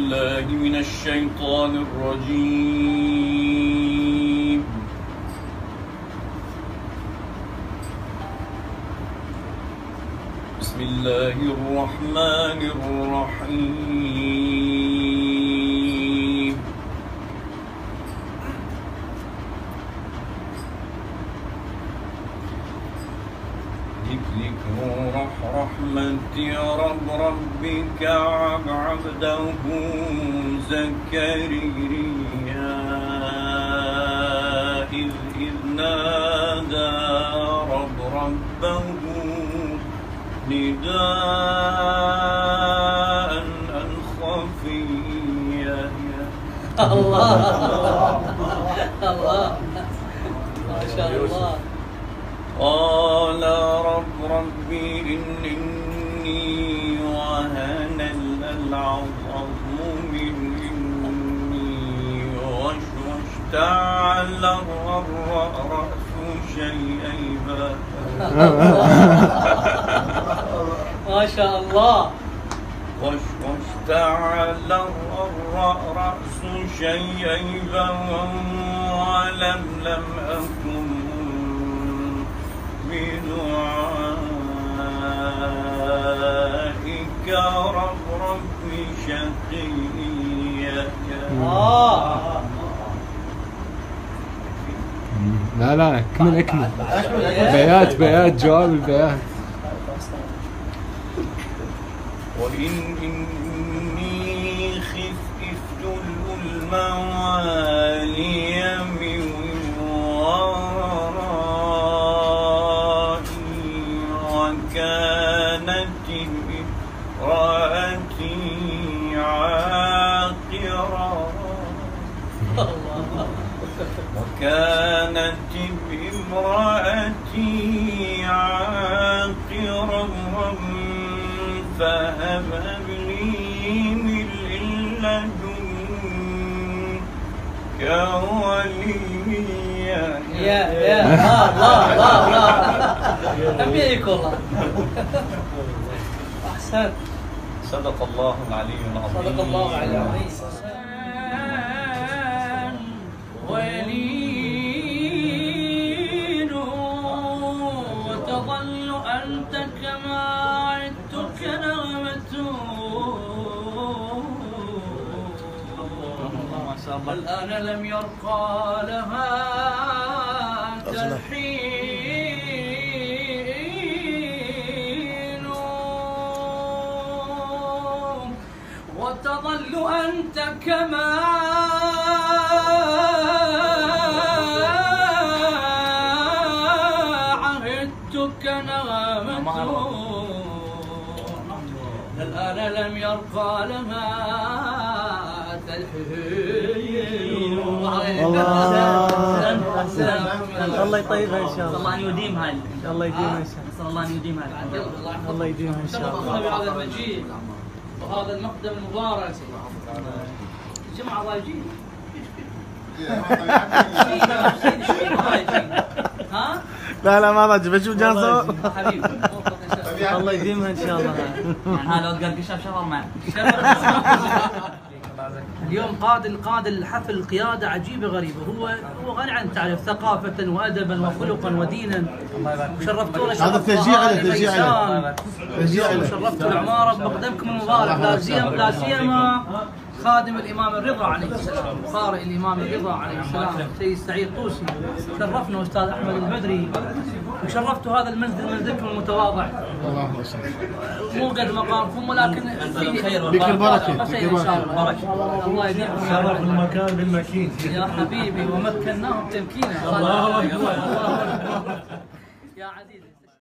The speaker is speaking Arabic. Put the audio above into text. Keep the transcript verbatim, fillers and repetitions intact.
بالله من الشيطان الرجيم. بسم الله الرحمن الرحيم. ذكر رحمة رب ربك عبده زكريا إذ إذ نادى رب ربه نداء خفيا. الله الله ما شاء الله. قال رب ربي إني وهن العظم مني واشتعل الرأس شيئا. ما شاء الله. واشتعل الرأس شيئا ولم لم أكن بدعائك رب ربي شقيا. لا لا اكمل اكمل بيات بيات جواب البيات. وإن إني خفت الموالي من ورائي وكانت امرأتي عاقرا وكانت امرأتي عاقرا فهب لي من لدنك وليا. يا يا الله الله الله نبيك والله. أحسنت. صدق الله العلي العظيم. صدق الله العلي العظيم. ولين وتظل أنت كما عدتك نغمة الآن لم يرقى لها تلحين وتظل أنت كما عهدتك نغمة الآن لم يرقى لها تلحين. الله يطيبها ان شاء الله. الله ان يديمها ان الله يديمها ان شاء الله. الله الله ان يديمها. الله يديمها ان شاء الله. شرفنا بهذا المجيء وهذا المقدم المبارك. الجماعه واجين. ها؟ لا لا ما راجع بشوف جانسو. حبيبي الله يديمها ان شاء الله. يعني هذا لو تقال قشاف شفر معه. اليوم قاد القاد الحفل قياده عجيبه غريبه. هو هو غني عن التعريف ثقافه وادبا وخلقا ودينا. شرفتونا هذا تشجيع له تشجيع له تشجيع له. شرفتوا العماره بمقدمكم المبارك لا سيما لا سيما خادم الامام الرضا عليه السلام قارئ الامام الرضا عليه السلام سيد سعيد طوسي. شرفنا استاذ احمد البدري وشرفتوا هذا المنزل منزلكم المتواضع. اللهم صل. مو قد مقامكم ولكن الخير بك البركه بك البركه. الله يديمكم شرف المكان بالمكين يا حبيبي ومكناهم تمكينا. الله اكبر يا عزيزي.